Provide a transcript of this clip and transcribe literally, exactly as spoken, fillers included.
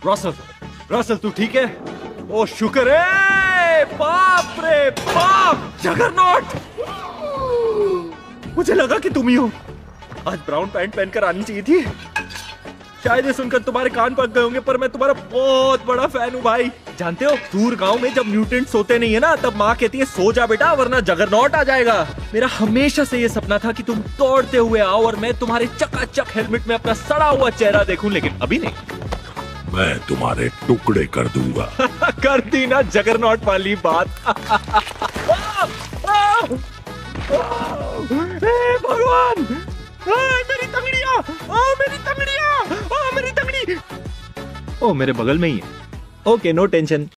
Russell, Russell तू ठीक है? ओ शुक्र है, बाप रे बाप, जगरनॉट! मुझे लगा कि तुम ही हो। आज ब्राउन पैंट पहनकर आनी चाहिए थी। शायद ये सुनकर तुम्हारे कान पक गए होंगे, पर मैं तुम्हारा बहुत बड़ा फैन हूँ भाई। जानते हो, दूर गांव में जब म्यूटेंट सोते नहीं है ना, तब माँ कहती है सो जा बेटा वरना जगरनॉट आ जाएगा। मेरा हमेशा से ये सपना था कि तुम दौड़ते हुए आओ और मैं तुम्हारे चकाचक हेलमेट में अपना सड़ा हुआ चेहरा देखूं, लेकिन अभी नहीं। मैं तुम्हारे टुकड़े कर दूंगा। कर दी ना जगरनॉट वाली बात। हे भगवान, मेरी तंगड़ियां, ओ मेरी तंगड़ियां, ओ मेरी तंगड़ी। ओ मेरे बगल में ही है। Okay, no tension.